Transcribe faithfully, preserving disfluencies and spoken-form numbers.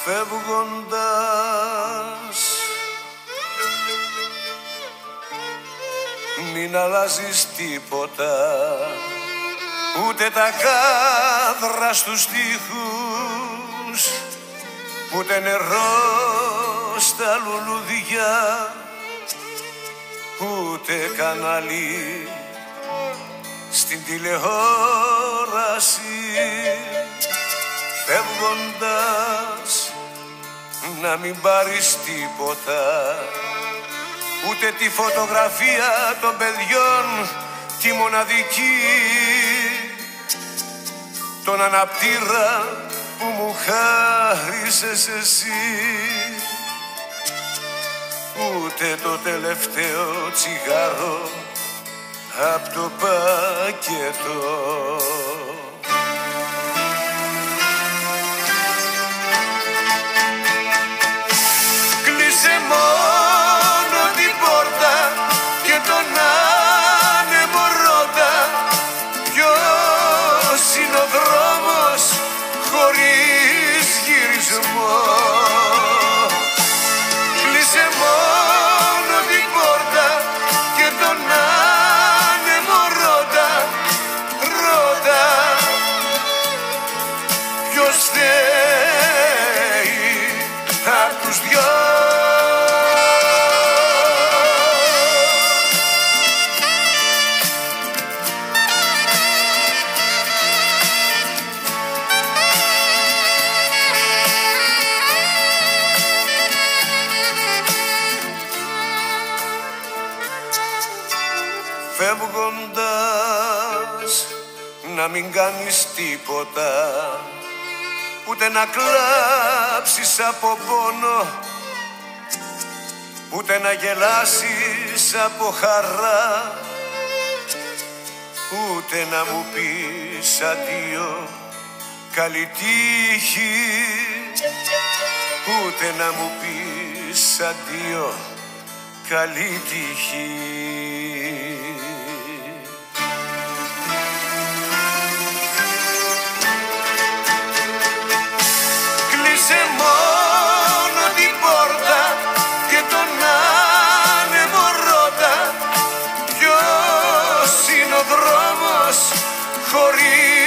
φεύγοντας μην αλλάζεις τίποτα, ούτε τα κάδρα στους τοίχους, ούτε νερό στα λουλούδια, ούτε κανάλι στην τηλεόραση. Φεύγοντας να μην πάρεις τίποτα, ούτε τη φωτογραφία των παιδιών τη μοναδική, τον αναπτήρα που μου χάρισες εσύ, ούτε το τελευταίο τσιγάρο απ' το πακέτο. Κλείσε μόνο την πόρτα και τον άνεμο ρώτα, ποιος είναι ο δρόμος χωρίς γυρισμό. Κλείσε μόνο την πόρτα και τον άνεμο ρώτα, ρώτα ποιος θέλει απ' τους δυο. Φεύγοντας να μην κάνεις τίποτα, ούτε να κλάψεις από πόνο, ούτε να γελάσεις από χαρά, ούτε να μου πεις αντίο καλή τύχη, ούτε να μου πεις αντίο καλή τύχη. Κλείσε μόνο την πόρτα και τον άνεμο ρώτα, ποιος είναι ο δρόμος χωρίς